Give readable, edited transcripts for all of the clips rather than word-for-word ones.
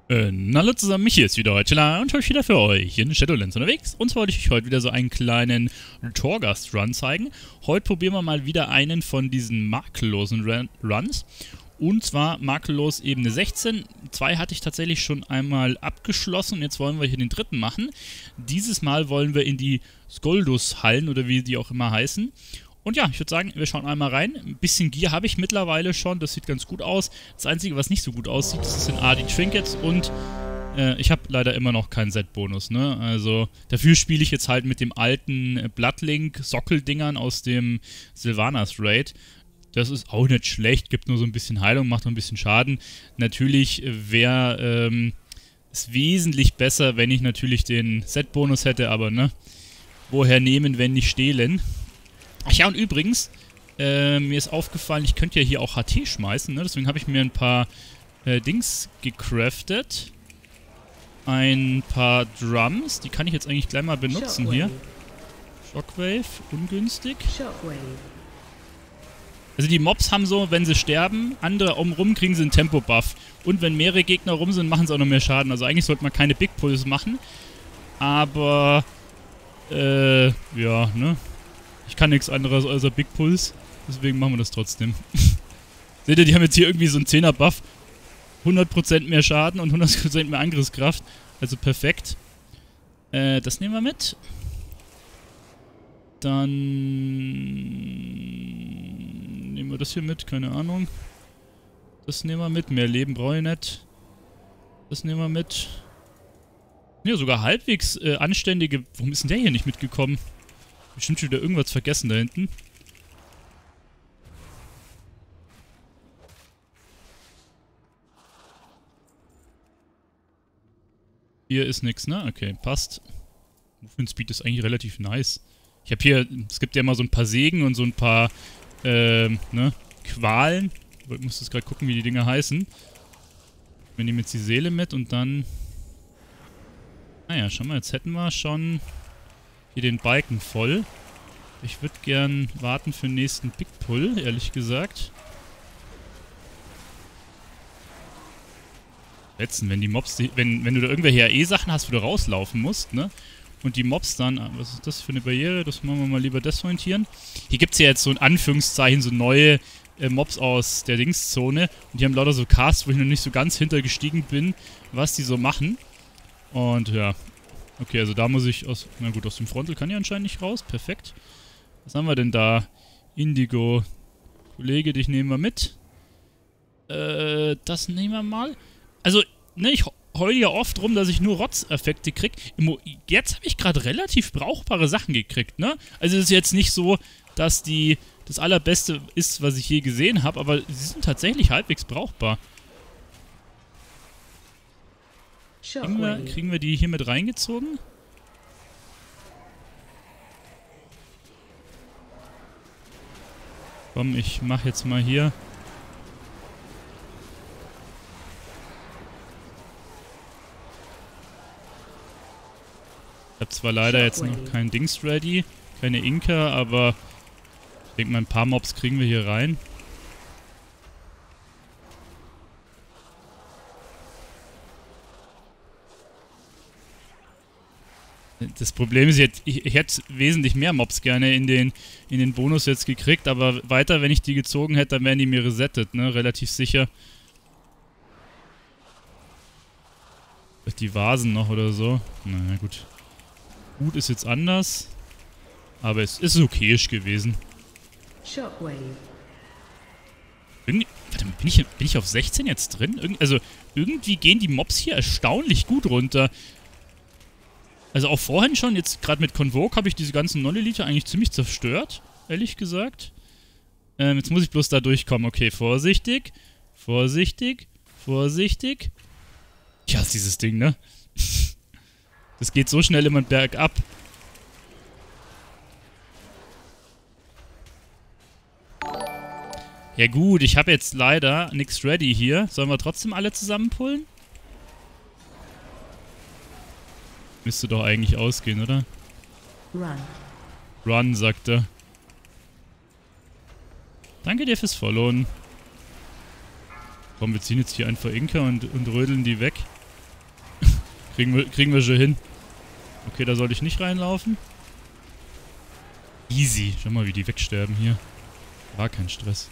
Hallo zusammen, mich hier ist wieder Chilla und heute wieder für euch in Shadowlands unterwegs. Und zwar wollte ich euch heute wieder so einen kleinen Torghast-Run zeigen. Heute probieren wir mal wieder einen von diesen makellosen Runs. Und zwar makellos Ebene 16. 2 hatte ich tatsächlich schon einmal abgeschlossen und jetzt wollen wir hier den dritten machen. Dieses Mal wollen wir in die Skoldus-Hallen oder wie die auch immer heißen. Und ja, ich würde sagen, wir schauen einmal rein. Ein bisschen Gear habe ich mittlerweile schon, das sieht ganz gut aus. Das Einzige, was nicht so gut aussieht, das sind die Trinkets und ich habe leider immer noch keinen Set-Bonus, ne? Also dafür spiele ich jetzt halt mit dem alten Bloodlink-Sockeldingern aus dem Sylvanas Raid. Das ist auch nicht schlecht, gibt nur so ein bisschen Heilung, macht noch ein bisschen Schaden. Natürlich wäre es wesentlich besser, wenn ich natürlich den Set-Bonus hätte, aber ne? Woher nehmen, wenn nicht stehlen? Ach ja, und übrigens, mir ist aufgefallen, ich könnte ja hier auch HT schmeißen, ne? Deswegen habe ich mir ein paar Dings gecraftet. Ein paar Drums, die kann ich jetzt eigentlich gleich mal benutzen Shockwave. hier. Shockwave, ungünstig. Shockwave. Also die Mobs haben so, wenn sie sterben, andere rum kriegen sie einen Tempo-Buff. Und wenn mehrere Gegner rum sind, machen sie auch noch mehr Schaden. Also eigentlich sollte man keine Big Pulls machen. Aber, ja, ne? Ich kann nichts anderes als Big Pulse, deswegen machen wir das trotzdem. Seht ihr, die haben jetzt hier irgendwie so einen 10er Buff. 100% mehr Schaden und 100% mehr Angriffskraft. Also perfekt. Das nehmen wir mit. Dann nehmen wir das hier mit, keine Ahnung. Das nehmen wir mit, mehr Leben brauche ich nicht. Das nehmen wir mit. Ja, sogar halbwegs anständige... Warum ist denn der hier nicht mitgekommen? Bestimmt schon wieder irgendwas vergessen da hinten. Hier ist nix, ne? Okay, passt. Movement Speed ist eigentlich relativ nice. Ich habe hier, es gibt ja immer so ein paar Segen und so ein paar, ne? Qualen. Ich muss jetzt gerade gucken, wie die Dinger heißen. Wir nehmen jetzt die Seele mit und dann... Naja, schau mal, jetzt hätten wir schon... hier den Balken voll. Ich würde gern warten für den nächsten Big Pull, ehrlich gesagt. Letzten, wenn die Mobs, wenn du da irgendwelche AE-Sachen hast, wo du rauslaufen musst, ne? Und die Mobs dann, was ist das für eine Barriere? Das machen wir mal lieber desorientieren. Hier gibt es ja jetzt so in Anführungszeichen so neue Mobs aus der Dingszone. Und die haben lauter so Casts, wo ich noch nicht so ganz hintergestiegen bin, was die so machen. Und ja. Okay, also da muss ich aus... Na gut, aus dem Frontal kann ich anscheinend nicht raus. Perfekt. Was haben wir denn da? Indigo. Kollege, dich nehmen wir mit. Das nehmen wir mal. Also, ne, ich heule ja oft rum, dass ich nur Rotz-Effekte krieg. Jetzt habe ich gerade relativ brauchbare Sachen gekriegt, ne? Also es ist jetzt nicht so, dass die das Allerbeste ist, was ich je gesehen habe, aber sie sind tatsächlich halbwegs brauchbar. Kriegen wir die hier mit reingezogen? Komm, ich mach jetzt mal hier. Ich habe zwar leider jetzt noch kein Dings ready, keine Inka, aber ich denke mal, ein paar Mobs kriegen wir hier rein. Das Problem ist jetzt, ich hätte wesentlich mehr Mobs gerne in den Bonus jetzt gekriegt, aber weiter, wenn ich die gezogen hätte, dann wären die mir resettet, ne? Relativ sicher. Vielleicht die Vasen noch oder so. Naja, gut. Gut ist jetzt anders. Aber es ist okayisch gewesen. Shockwave. Warte, bin ich auf 16 jetzt drin? Also, irgendwie gehen die Mobs hier erstaunlich gut runter. Also auch vorhin schon, jetzt gerade mit Convoke habe ich diese ganzen Non-Elite eigentlich ziemlich zerstört, ehrlich gesagt. Jetzt muss ich bloß da durchkommen. Okay, vorsichtig, vorsichtig, vorsichtig. Ich hasse dieses Ding, ne? Das geht so schnell immer bergab. Ja gut, ich habe jetzt leider nichts ready hier. Sollen wir trotzdem alle zusammen pullen? Müsste doch eigentlich ausgehen, oder? Run. Run, sagt er. Danke dir fürs Followen. Komm, wir ziehen jetzt hier einfach Inka und rödeln die weg. Kriegen wir schon hin. Okay, da sollte ich nicht reinlaufen. Easy. Schau mal, wie die wegsterben hier. War kein Stress.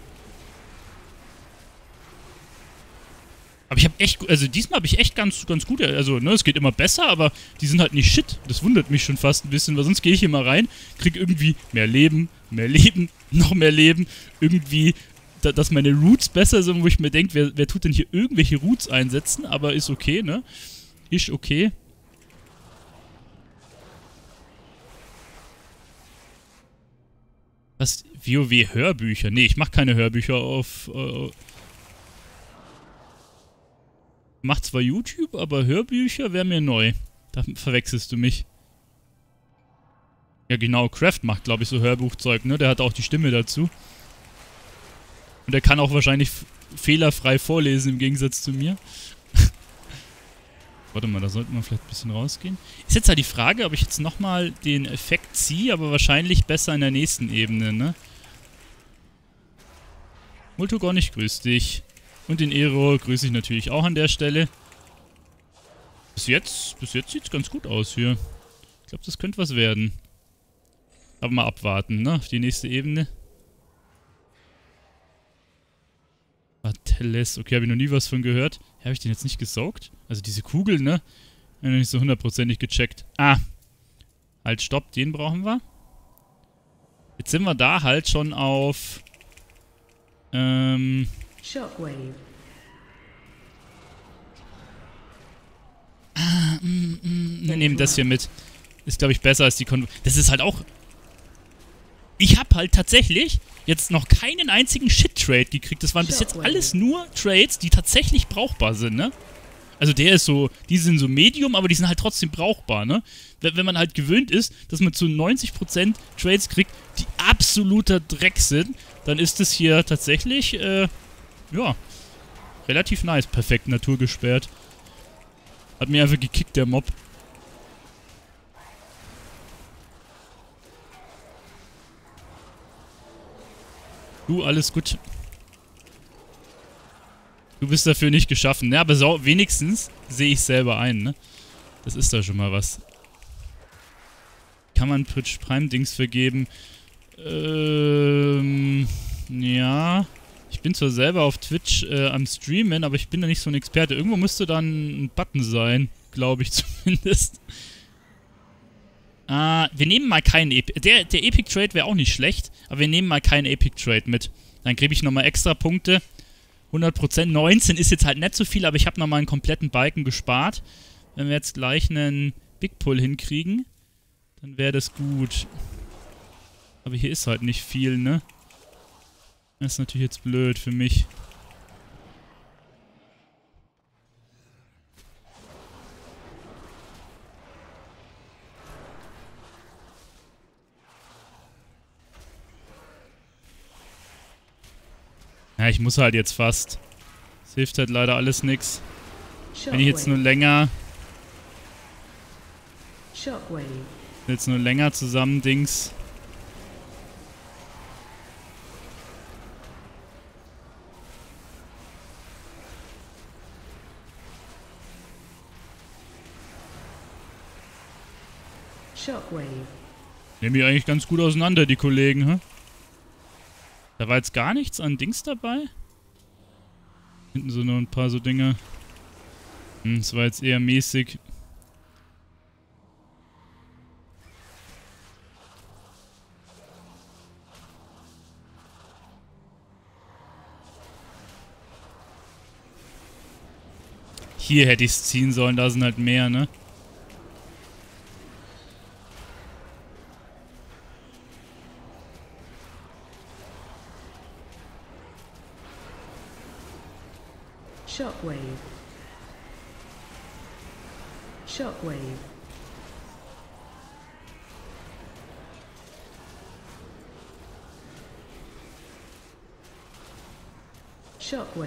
Aber ich habe echt, also diesmal habe ich echt ganz gut, also ne, es geht immer besser, aber die sind halt nicht shit. Das wundert mich schon fast ein bisschen, weil sonst gehe ich hier mal rein, krieg irgendwie mehr Leben, noch mehr Leben, irgendwie, dass meine Roots besser sind, wo ich mir denke, wer tut denn hier irgendwelche Roots einsetzen, aber ist okay, ne? Ist okay. Was? WoW-Hörbücher? Nee, ich mach keine Hörbücher auf, mach zwar YouTube, aber Hörbücher wäre mir neu. Da verwechselst du mich. Ja genau, Craft macht, glaube ich, so Hörbuchzeug, ne? Der hat auch die Stimme dazu. Und der kann auch wahrscheinlich fehlerfrei vorlesen, im Gegensatz zu mir. Warte mal, da sollten wir vielleicht ein bisschen rausgehen. Ist jetzt halt die Frage, ob ich jetzt nochmal den Effekt ziehe, aber wahrscheinlich besser in der nächsten Ebene, ne? Multogon, ich grüß dich. Und den Ero grüße ich natürlich auch an der Stelle. Bis jetzt sieht es ganz gut aus hier. Ich glaube, das könnte was werden. Aber mal abwarten, ne? Auf die nächste Ebene. Bartelles. Okay, habe ich noch nie was von gehört. Habe ich den jetzt nicht gesaugt? Also diese Kugel, ne? Habe ich noch nicht so hundertprozentig gecheckt. Ah. Halt, stopp. Den brauchen wir. Jetzt sind wir da halt schon auf... Shockwave. Wir nehmen das hier mit. Ist, glaube ich, besser als die Das ist halt auch... Ich habe halt tatsächlich jetzt noch keinen einzigen Shit-Trade gekriegt. Das waren bis jetzt alles nur Trades, die tatsächlich brauchbar sind, ne? Also der ist so... Die sind so Medium, aber die sind halt trotzdem brauchbar, ne? Wenn man halt gewöhnt ist, dass man zu 90% Trades kriegt, die absoluter Dreck sind, dann ist das hier tatsächlich, ja, relativ nice. Perfekt naturgesperrt. Hat mir einfach gekickt, der Mob. Du, alles gut. Du bist dafür nicht geschaffen. Ja, aber so, wenigstens sehe ich selber ein, ne? Das ist da schon mal was. Kann man Twitch Prime-Dings vergeben? Ja. Ich bin zwar selber auf Twitch am Streamen, aber ich bin da nicht so ein Experte. Irgendwo müsste dann ein Button sein, glaube ich zumindest. Wir nehmen mal keinen Epic... Der Epic Trade wäre auch nicht schlecht, aber wir nehmen mal keinen Epic Trade mit. Dann kriege ich nochmal extra Punkte. 100%. 19 ist jetzt halt nicht so viel, aber ich habe nochmal einen kompletten Balken gespart. Wenn wir jetzt gleich einen Big Pull hinkriegen, dann wäre das gut. Aber hier ist halt nicht viel, ne? Das ist natürlich jetzt blöd für mich. Ja, ich muss halt jetzt fast. Es hilft halt leider alles nix. Wenn ich jetzt nur länger... Jetzt nur länger zusammen Dings... Shockwave. Nehmen die eigentlich ganz gut auseinander, die Kollegen, hä? Da war jetzt gar nichts an Dings dabei? Hinten so noch ein paar so Dinge. Das war jetzt eher mäßig. Hier hätte ich es ziehen sollen, da sind halt mehr, ne? Shockwave. Shockwave. Shockwave.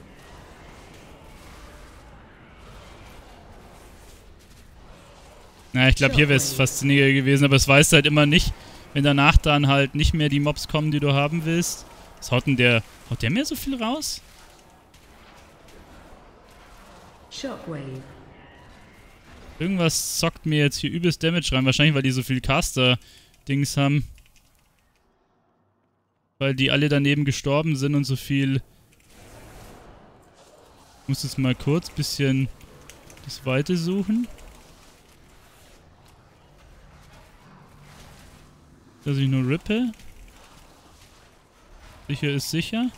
Na, ich glaube, hier wäre es faszinierender gewesen, aber es weißt halt immer nicht, wenn danach dann halt nicht mehr die Mobs kommen, die du haben willst. Was haut denn der? Haut der mir so viel raus? Shockwave. Irgendwas zockt mir jetzt hier übelst Damage rein. Wahrscheinlich, weil die so viel Caster-Dings haben. Weil die alle daneben gestorben sind und so viel... Ich muss jetzt mal kurz ein bisschen das Weite suchen. Dass ich nur rippe. Sicher ist sicher.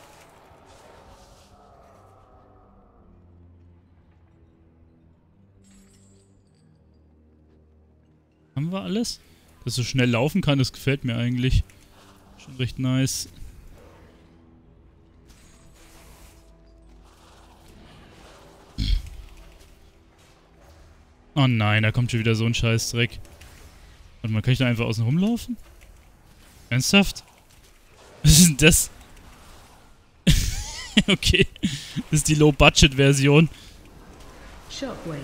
Haben wir alles? Dass so schnell laufen kann, das gefällt mir eigentlich. Schon recht nice. Oh nein, da kommt schon wieder so ein Scheißdreck. Warte mal, kann ich da einfach außen rumlaufen? Ernsthaft? Was ist denn das? Okay, das ist die Low-Budget-Version. Shockwave.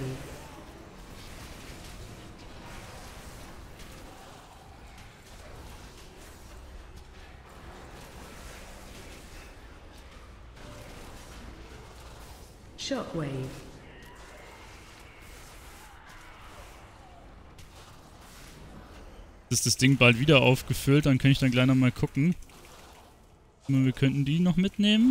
Shockwave. Ist das Ding bald wieder aufgefüllt, dann kann ich dann gleich nochmal gucken. Wir könnten die noch mitnehmen.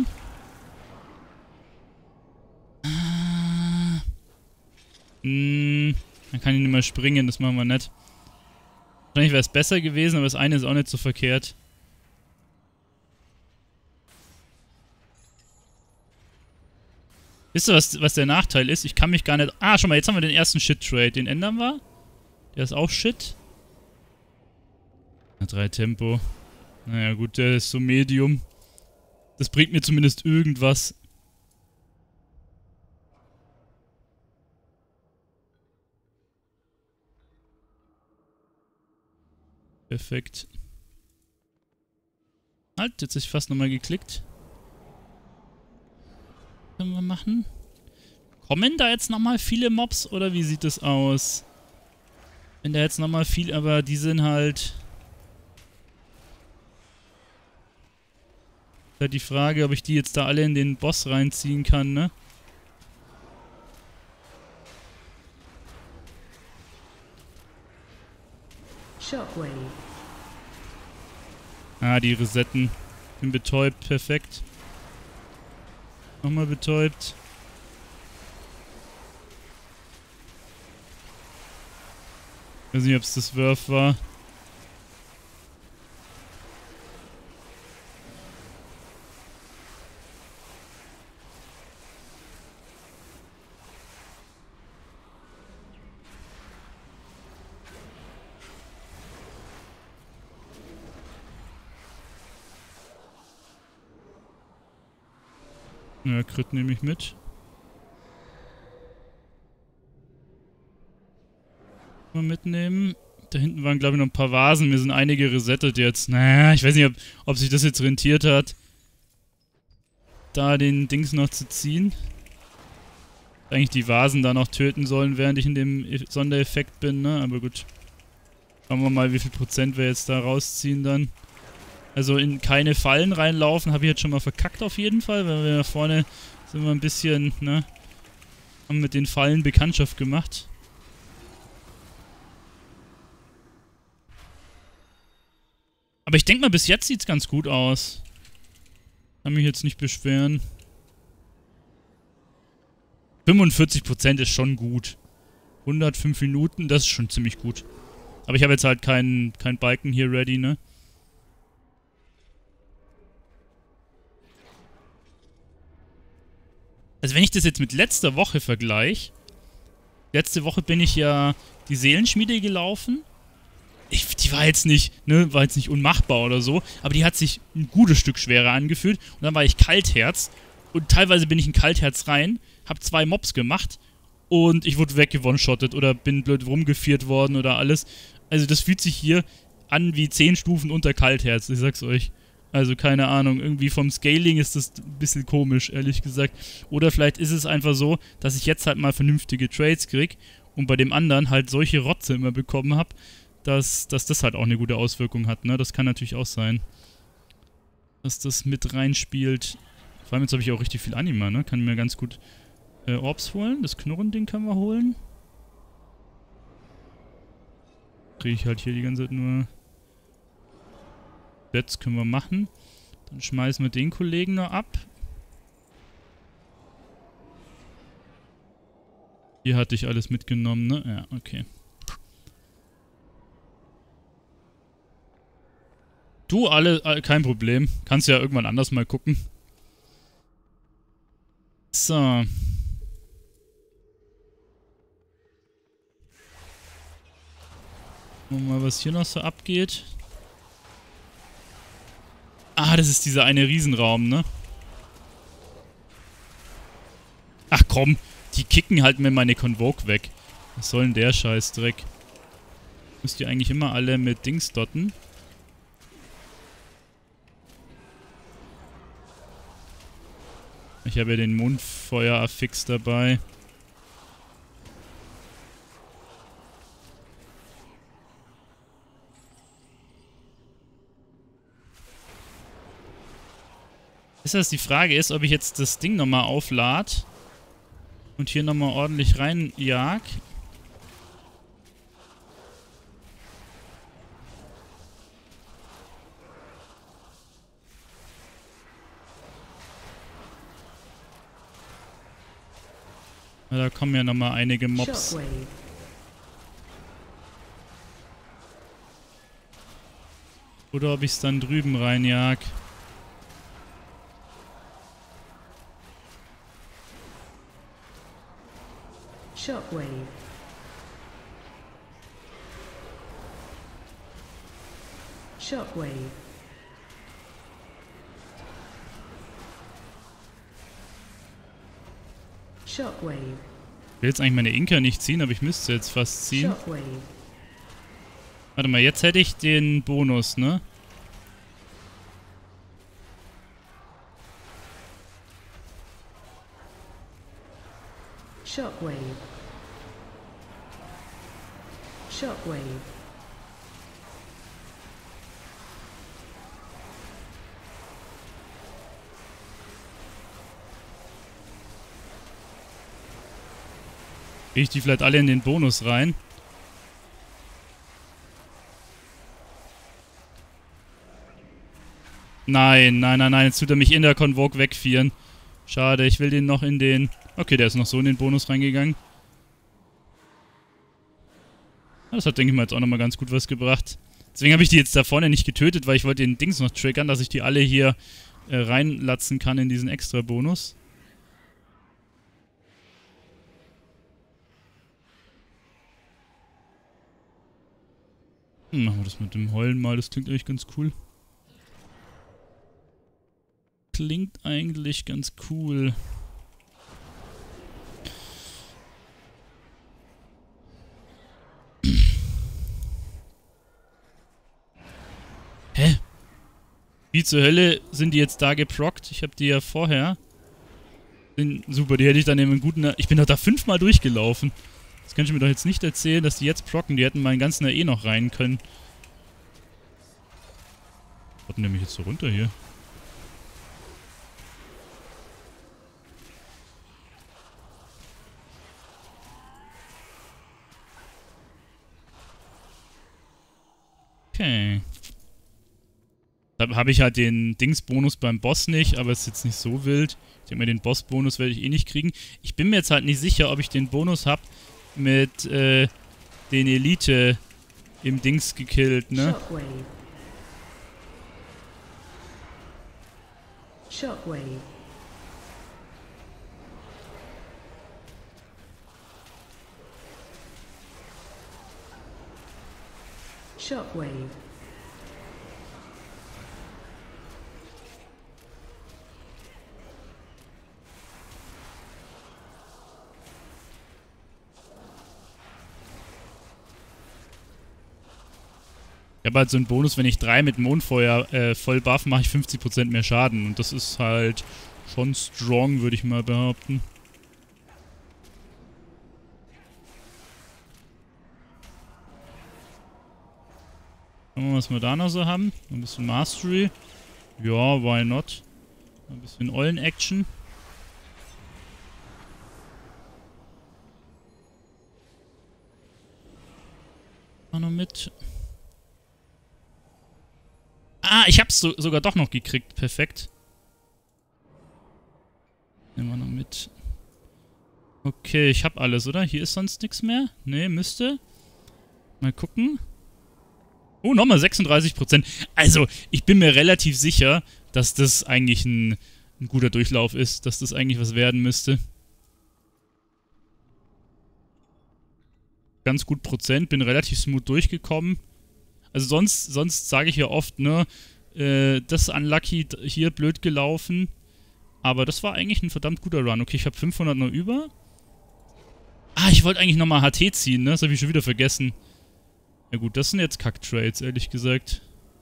Dann kann ich nicht mehr springen, das machen wir nicht. Wahrscheinlich wäre es besser gewesen, aber das eine ist auch nicht so verkehrt. Wisst ihr, was der Nachteil ist? Ich kann mich gar nicht... Ah, schau mal, jetzt haben wir den ersten Shit-Trade. Den ändern wir. Der ist auch Shit. 3 Tempo. Naja gut, der ist so Medium. Das bringt mir zumindest irgendwas. Perfekt. Halt, jetzt ist fast nochmal geklickt. Können wir machen? Kommen da jetzt nochmal viele Mobs oder wie sieht das aus? Wenn da jetzt nochmal viel, aber die sind halt... Ist halt die Frage, ob ich die jetzt da alle in den Boss reinziehen kann, ne? Shockwave. Ah, die Resetten. Bin betäubt, perfekt. Nochmal betäubt. Ich weiß nicht, ob es das Wurf war. Ja, Crit nehme ich mit. Mal mitnehmen. Da hinten waren, glaube ich, noch ein paar Vasen. Mir sind einige resettet jetzt. Naja, ich weiß nicht, ob sich das jetzt rentiert hat, da den Dings noch zu ziehen. Eigentlich die Vasen da noch töten sollen, während ich in dem Sondereffekt bin, ne? Aber gut. Schauen wir mal, wie viel Prozent wir jetzt da rausziehen dann. Also in keine Fallen reinlaufen, habe ich jetzt schon mal verkackt auf jeden Fall, weil wir da vorne sind wir ein bisschen, ne, haben mit den Fallen Bekanntschaft gemacht. Aber ich denke mal, bis jetzt sieht es ganz gut aus. Kann mich jetzt nicht beschweren. 45% ist schon gut. 105 Minuten, das ist schon ziemlich gut. Aber ich habe jetzt halt kein Balken hier ready, ne? Also wenn ich das jetzt mit letzter Woche vergleiche, letzte Woche bin ich ja die Seelenschmiede gelaufen. Die war jetzt nicht, ne, war jetzt nicht unmachbar oder so, aber die hat sich ein gutes Stück schwerer angefühlt. Und dann war ich Kaltherz und teilweise bin ich in Kaltherz rein, hab 2 Mobs gemacht und ich wurde weggewone-shottet oder bin blöd rumgeführt worden oder alles. Also das fühlt sich hier an wie 10 Stufen unter Kaltherz, ich sag's euch. Also keine Ahnung, irgendwie vom Scaling ist das ein bisschen komisch, ehrlich gesagt. Oder vielleicht ist es einfach so, dass ich jetzt halt mal vernünftige Trades krieg und bei dem anderen halt solche Rotze immer bekommen habe, dass das halt auch eine gute Auswirkung hat, ne? Das kann natürlich auch sein, dass das mit reinspielt. Vor allem jetzt habe ich auch richtig viel Anima, ne? Kann mir ganz gut Orbs holen. Das Knurren-Ding können wir holen. Kriege ich halt hier die ganze Zeit nur... Jetzt können wir machen. Dann schmeißen wir den Kollegen noch ab. Hier hatte ich alles mitgenommen, ne? Ja, okay. Du, kein Problem. Kannst ja irgendwann anders mal gucken. So. Gucken wir mal, was hier noch so abgeht. Ah, das ist dieser eine Riesenraum, ne? Ach komm, die kicken halt mir meine Convoke weg. Was soll denn der Scheißdreck? Müsst ihr eigentlich immer alle mit Dings dotten? Ich habe ja den Mondfeuer-Affix dabei. Die Frage ist, ob ich jetzt das Ding nochmal auflade und hier nochmal ordentlich reinjag. Ja, da kommen ja nochmal einige Mobs. Shockwave. Oder ob ich es dann drüben reinjag. Shockwave. Shockwave. Shockwave. Ich will jetzt eigentlich meine Inka nicht ziehen, aber ich müsste jetzt fast ziehen. Shockwave. Warte mal, jetzt hätte ich den Bonus, ne? Shockwave. Shockwave. Kriege ich die vielleicht alle in den Bonus rein? Nein, nein, nein, nein, jetzt tut er mich in der Convoke wegfieren. Schade, ich will den noch in den... Okay, der ist noch so in den Bonus reingegangen. Das hat, denke ich mal, jetzt auch nochmal ganz gut was gebracht. Deswegen habe ich die jetzt da vorne nicht getötet, weil ich wollte den Dings noch triggern, dass ich die alle hier reinlatzen kann in diesen extra Bonus. Machen wir das mit dem Heulen mal, das klingt eigentlich ganz cool. Klingt eigentlich ganz cool. Hä? Wie zur Hölle sind die jetzt da geprockt? Ich habe die ja vorher. Super, die hätte ich dann eben einen guten... Ich bin doch da 5-mal durchgelaufen. Das kannst du mir doch jetzt nicht erzählen, dass die jetzt procken. Die hätten meinen ganzen AE noch rein können. Was nehme ich jetzt so runter hier? Okay. Da habe ich halt den Dings-Bonus beim Boss nicht, aber es ist jetzt nicht so wild. Ich denke mal, den Boss-Bonus werde ich eh nicht kriegen. Ich bin mir jetzt halt nicht sicher, ob ich den Bonus habe mit den Elite im Dings gekillt, ne? Shockwave. Shockwave. Shockwave. Ich habe halt so einen Bonus, wenn ich 3 mit Mondfeuer voll buff, mache ich 50% mehr Schaden. Und das ist halt schon strong, würde ich mal behaupten. Schauen wir mal, was wir da noch so haben. Ein bisschen Mastery. Ja, why not? Ein bisschen Eulen-Action. Auch noch mit. Ah, ich hab's sogar doch noch gekriegt. Perfekt. Nehmen wir noch mit. Okay, ich hab alles, oder? Hier ist sonst nichts mehr? Nee, müsste. Mal gucken. Oh, nochmal 36%. Also, ich bin mir relativ sicher, dass das eigentlich ein guter Durchlauf ist. Dass das eigentlich was werden müsste. Ganz gut Prozent. Bin relativ smooth durchgekommen. Also sonst sage ich ja oft, ne, das ist unlucky, hier blöd gelaufen. Aber das war eigentlich ein verdammt guter Run. Okay, ich habe 500 noch über. Ah, ich wollte eigentlich nochmal HT ziehen, ne? Das habe ich schon wieder vergessen. Ja gut, das sind jetzt Kack-Trades, ehrlich gesagt.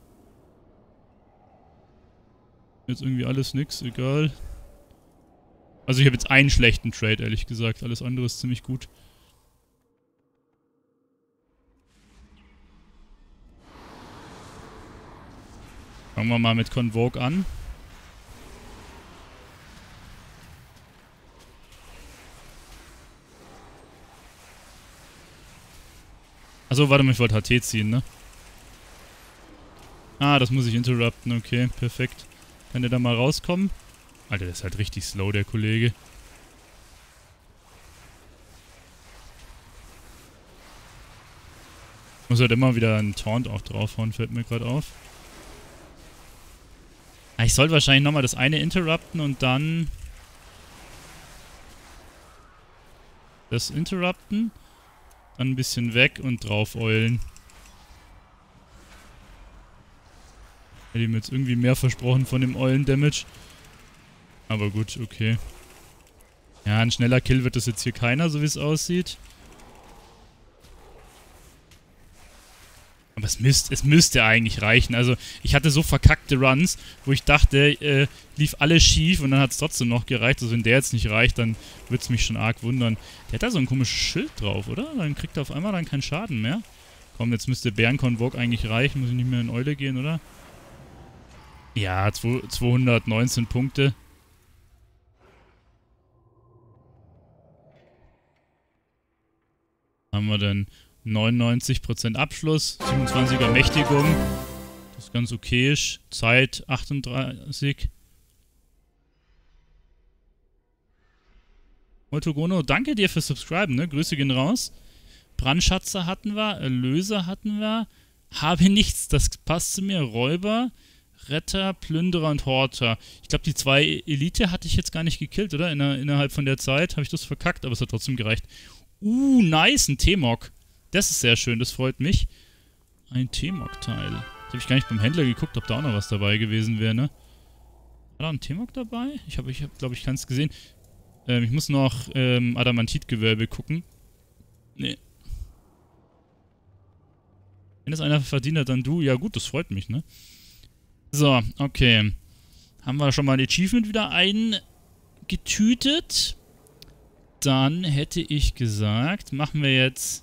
Jetzt irgendwie alles nix, egal. Also ich habe jetzt einen schlechten Trade, ehrlich gesagt. Alles andere ist ziemlich gut. Fangen wir mal mit Convoke an. Achso, warte mal, ich wollte HT ziehen, ne? Ah, das muss ich interrupten, okay, perfekt. Kann der da mal rauskommen? Alter, der ist halt richtig slow, der Kollege. Muss halt immer wieder einen Taunt auch draufhauen, fällt mir gerade auf. Ah, ich sollte wahrscheinlich nochmal das eine interrupten und dann das interrupten. Dann ein bisschen weg und drauf eulen. Hätte ihm jetzt irgendwie mehr versprochen von dem Eulen-Damage. Aber gut, okay. Ja, ein schneller Kill wird das jetzt hier keiner, so wie es aussieht. Aber es müsste eigentlich reichen. Also, ich hatte so verkackte Runs, wo ich dachte, lief alles schief und dann hat es trotzdem noch gereicht. Also, wenn der jetzt nicht reicht, dann würde es mich schon arg wundern. Der hat da so ein komisches Schild drauf, oder? Dann kriegt er auf einmal dann keinen Schaden mehr. Komm, jetzt müsste Bären-Convoke eigentlich reichen. Muss ich nicht mehr in Eule gehen, oder? Ja, 219 Punkte. Haben wir dann 99% Abschluss, 27er Mächtigung. Das ist ganz okayisch. Zeit 38. Moltogono, danke dir fürs Subscriben, ne? Grüße gehen raus. Brandschatzer hatten wir, Erlöser hatten wir. Habe nichts, das passt zu mir. Räuber, Retter, Plünderer und Horter. Ich glaube, die 2 Elite hatte ich jetzt gar nicht gekillt, oder? Innerhalb von der Zeit habe ich das verkackt, aber es hat trotzdem gereicht. Nice, ein T-Mog. Das ist sehr schön, das freut mich. Ein T-Mog-Teil. Jetzt habe ich gar nicht beim Händler geguckt, ob da auch noch was dabei gewesen wäre, ne? War da ein T-Mog dabei? Ich glaube, ich kann es gesehen. Ich muss noch Adamantitgewölbe gucken. Nee. Wenn es einer verdient hat, dann du. Ja gut, das freut mich, ne? So, okay. Haben wir schon mal ein Achievement wieder eingetütet. Dann hätte ich gesagt, machen wir jetzt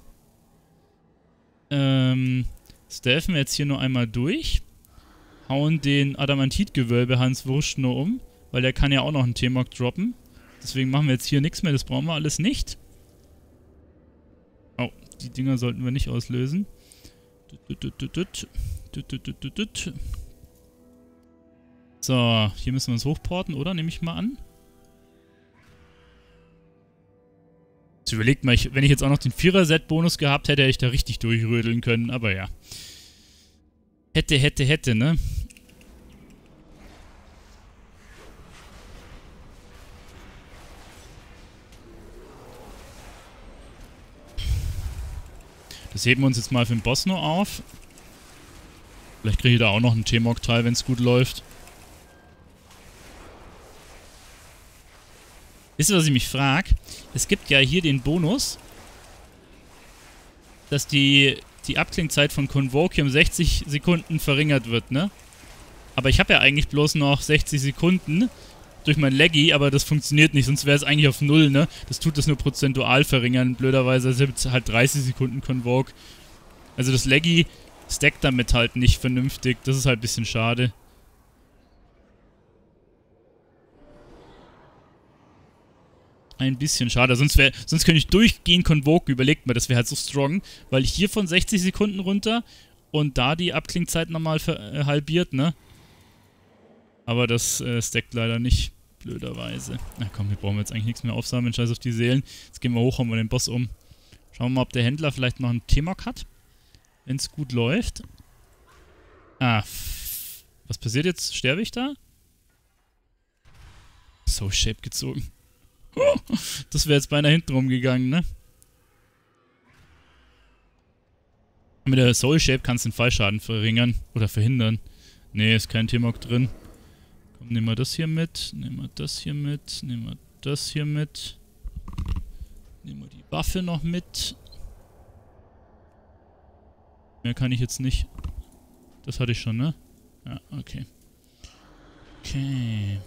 stealthen wir jetzt hier nur einmal durch. Hauen den Adamantitgewölbe Hans Wurst nur um, weil der kann ja auch noch einen T-Mog droppen. Deswegen machen wir jetzt hier nichts mehr, das brauchen wir alles nicht. Oh, die Dinger sollten wir nicht auslösen. So, hier müssen wir uns hochporten, oder? Nehme ich mal an. Jetzt überlegt mal, wenn ich jetzt auch noch den 4er-Set-Bonus gehabt hätte, hätte ich da richtig durchrödeln können, aber ja. Hätte, ne? Das heben wir uns jetzt mal für den Boss nur auf. Vielleicht kriege ich da auch noch einen T-Mog-Teil, wenn es gut läuft. Wisst ihr, was ich mich frage? Es gibt ja hier den Bonus, dass die Abklingzeit von Convoke um 60 Sekunden verringert wird, ne? Aber ich habe ja eigentlich bloß noch 60 Sekunden durch mein Laggy, aber das funktioniert nicht, sonst wäre es eigentlich auf 0, ne? Das tut das nur prozentual verringern, blöderweise. Also es halt 30 Sekunden Convoke. Also das Laggy stackt damit halt nicht vernünftig, das ist halt ein bisschen schade. Ein bisschen schade. Sonst könnte ich durchgehend Convoke. Überlegt mal, das wäre halt so strong. Weil hier von 60 Sekunden runter und da die Abklingzeit nochmal halbiert, ne? Aber das stackt leider nicht. Blöderweise. Na komm, wir brauchen jetzt eigentlich nichts mehr aufsammeln. Scheiß auf die Seelen. Jetzt gehen wir hoch, hauen wir den Boss um. Schauen wir mal, ob der Händler vielleicht noch einen T-Mog hat. Wenn es gut läuft. Ah, was passiert jetzt? Sterbe ich da? Soul Shape gezogen. Oh, das wäre jetzt beinahe hinten rumgegangen, ne? Mit der Soul Shape kannst du den Fallschaden verringern oder verhindern. Ne, ist kein T-Mog drin. Komm, nehmen wir das hier mit. Nehmen wir das hier mit. Nehmen wir das hier mit. Nehmen wir die Waffe noch mit. Mehr kann ich jetzt nicht. Das hatte ich schon, ne? Ja, okay. Okay.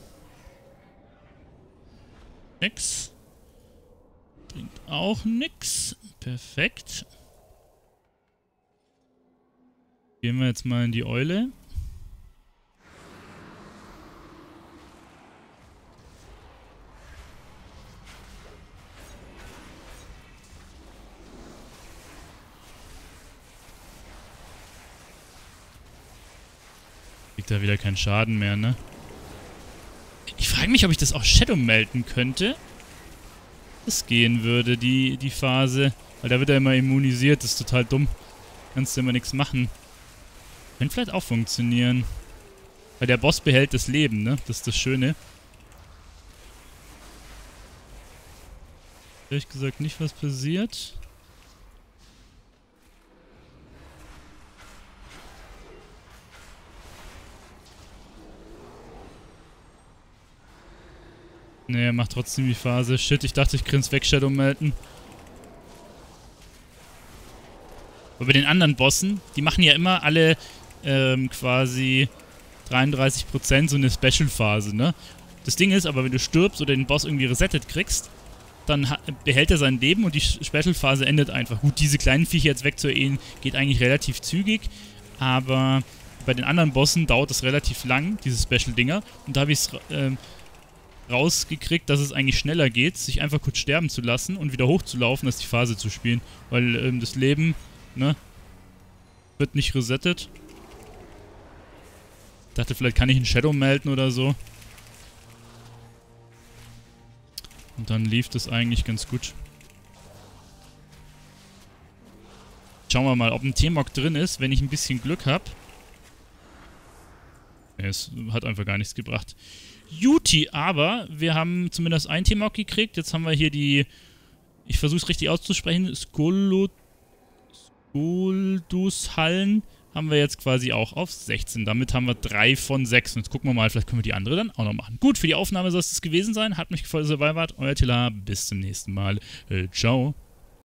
Nix. Bringt auch nix. Perfekt. Gehen wir jetzt mal in die Eule. Kriegt da wieder keinen Schaden mehr, ne? Ich frage mich, ob ich das auch Shadow melden könnte. Das gehen würde, die Phase. Weil da wird er immer immunisiert, das ist total dumm. Kannst du immer nichts machen. Könnte vielleicht auch funktionieren. Weil der Boss behält das Leben, ne? Das ist das Schöne. Ehrlich gesagt nicht, was passiert. Ne, er macht trotzdem die Phase. Shit, ich dachte, ich könnte es weg-Shadow melden. Aber bei den anderen Bossen, die machen ja immer alle quasi 33% so eine Special-Phase, ne? Das Ding ist aber, wenn du stirbst oder den Boss irgendwie resettet kriegst, dann behält er sein Leben und die Special-Phase endet einfach. Gut, diese kleinen Viecher jetzt wegzuehen, geht eigentlich relativ zügig, aber bei den anderen Bossen dauert es relativ lang, diese Special-Dinger. Und da habe ich es rausgekriegt, dass es eigentlich schneller geht, sich einfach kurz sterben zu lassen und wieder hochzulaufen, als die Phase zu spielen. Weil das Leben, ne, wird nicht resettet. Ich dachte, vielleicht kann ich einen Shadow melden oder so. Und dann lief das eigentlich ganz gut. Schauen wir mal, ob ein T-Mog drin ist, wenn ich ein bisschen Glück habe. Ja, es hat einfach gar nichts gebracht. Juti, aber wir haben zumindest ein T-Mog gekriegt. Jetzt haben wir hier die, ich versuche es richtig auszusprechen, Skuldus-Hallen haben wir jetzt quasi auch auf 16. Damit haben wir 3 von 6. Und jetzt gucken wir mal, vielleicht können wir die andere dann auch noch machen. Gut, für die Aufnahme soll es das gewesen sein. Hat mich gefreut, dass ihr dabei wart. Euer Tila, bis zum nächsten Mal. Ciao.